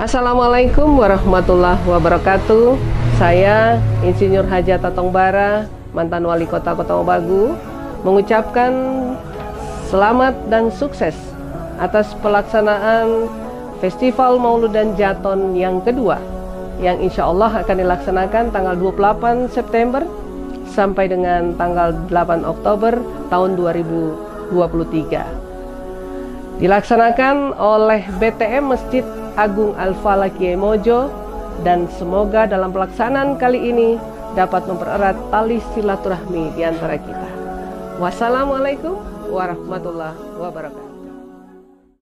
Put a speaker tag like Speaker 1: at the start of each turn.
Speaker 1: Assalamualaikum warahmatullahi wabarakatuh. Saya Insinyur Haja Tatongbara, mantan Wali Kota Kota Mobagu, mengucapkan selamat dan sukses atas pelaksanaan Festival Maulud dan Jaton yang kedua, yang insya Allah akan dilaksanakan tanggal 28 September sampai dengan tanggal 8 Oktober tahun 2023. Dilaksanakan oleh BTM Masjid Agung Al-Falah Kiai Mojo, dan semoga dalam pelaksanaan kali ini dapat mempererat tali silaturahmi di antara kita. Wassalamualaikum warahmatullahi wabarakatuh.